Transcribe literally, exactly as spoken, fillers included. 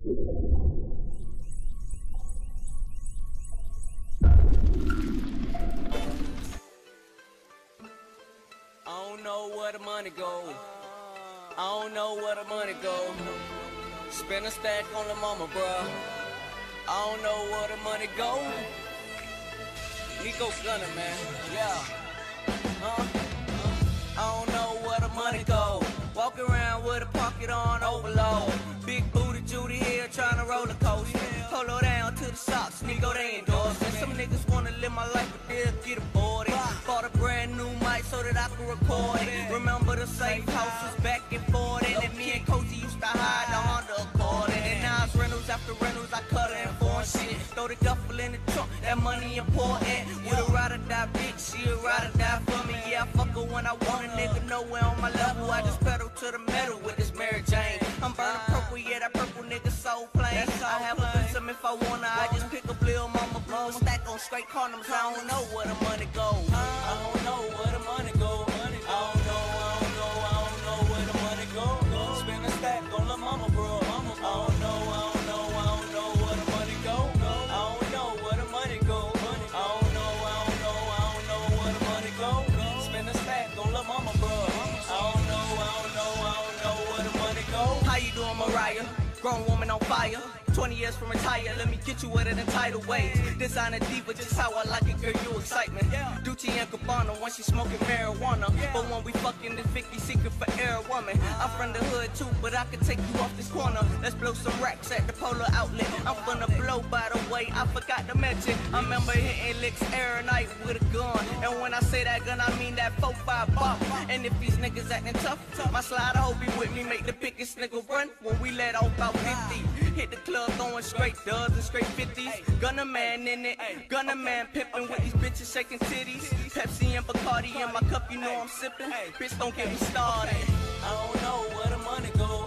I don't know where the money go. I don't know where the money go. Spend a stack on the mama, bruh. I don't know where the money go. Nico Gunner, man. Yeah. Huh? I don't know where the money go. Walk around with a pocket on overload. Big booty Judy here trying to roller coaster. Polo down to the socks, Nico they endorse. And some niggas wanna live my life, but they'll get aborted. Bought a brand new mic so that I could record it. Remember the safe houses back and forth. And me and Cozy used to hide the Honda Accord. And now it's rentals after rentals, I cut her in foreign shit. Throw the duffel in the trunk, that money important. With a ride or die bitch, she a ride or die for me. Yeah, I fuck her when I want a nigga nowhere on my level. I just pedal to the metal with this Mary Jane. I'm burning purple, yeah, that purple nigga so plain. I have a threesome if I wanna, I just pick up Lil Mama Blue, stack on straight condoms. I don't know where the money go. I don't know where the money go. I don't know, I don't know, I don't know where the money go. Spend a stack on the mama, bro. I don't know, I don't know, I don't know where the money go. I don't know where the money go. I don't know, I don't know, I don't know where the money go. Spend a stack on the mama, bro. I don't know, I don't know, I don't know where the money go. How you doing, Mariah? Grown woman on fire. twenty years from retire, let me get you with an entitled way. Designer diva, just how I like it, girl, you excitement. Gucci and Gabbana when she smoking marijuana. But when we fucking the fifty secret for every woman. I'm from the hood too, but I can take you off this corner. Let's blow some racks at the Polar Outlet. I'm gonna blow, by the way, I forgot to mention. I remember hitting licks every night with a gun. And when I say that gun, I mean that four five bop. And if these niggas acting tough, my slider hope be with me, make the biggest nigga run. When we let off about fifty, hit the club throwing straight dubs and straight fifties. Gunner man in it, Gunner man pimpin' with these bitches shaking titties. Pepsi and Bacardi in my cup, you know I'm sippin'. Bitch, don't get me started. I don't know where the money go.